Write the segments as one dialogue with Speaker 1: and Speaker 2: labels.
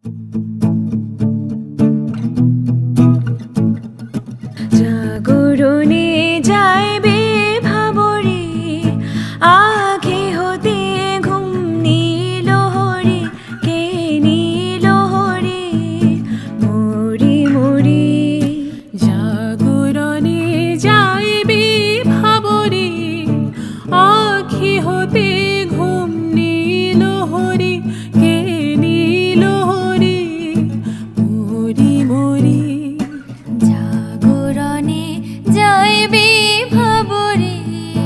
Speaker 1: জাগরণে যাইবে ভাবরে, আগে হতে ঘুম নীল হরে, কে নীল হরে মরি মরি।
Speaker 2: জাগরণে যাইবে ভাবরে, আখি হতে ঘুম নীল হরে, কে নীল হরে মরি মরি।
Speaker 3: জাগরণে যাইবে ভাবরে,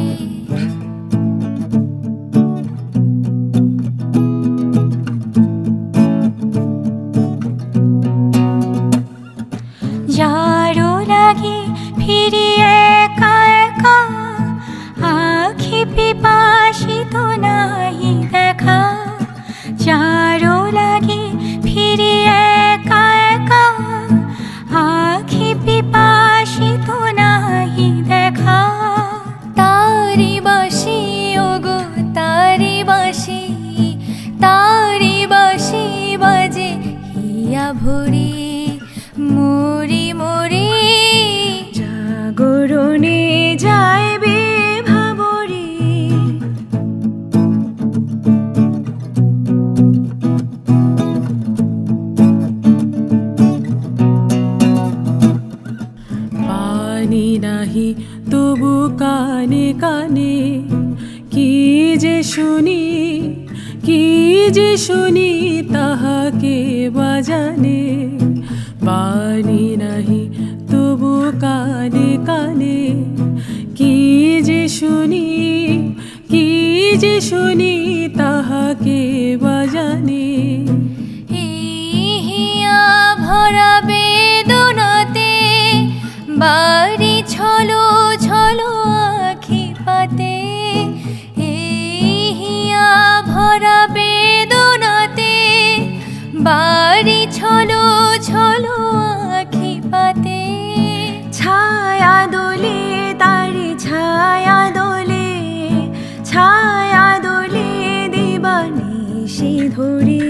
Speaker 3: যারো লাগে ফিরি একা একা, আখি পিপাসিত নাহি দেখা। যারো লাগে ফিরি একা একা, আখি পিপাসিত নাহি দেখা। তারি বাসি ওগো তারি বাসি, তারি বাসি বাজে হিয়া ভরি মরি মরি।
Speaker 1: জাগরণে যাইবে ভাবরে,
Speaker 2: পানি নাহি তবু কানে কানে, কি যে শুনি কি যে শুনি তাহাকে বাজানে। পানি নাহি তবু কানে কানে, কি যে শুনি কি যে শুনি তাহাকে বাজানে।
Speaker 3: হিয়া ভরা বেদনাতে, বাড়ি ছলো ছলো আখি পাতে। হিয়া ভরা বেদনাতে, বাড়ি ছলো ছলো আখি পাতে।
Speaker 1: ছায়া দোলে তারি ছায়া দোলে, ছায়া দোলে দিবানিশি ধরে।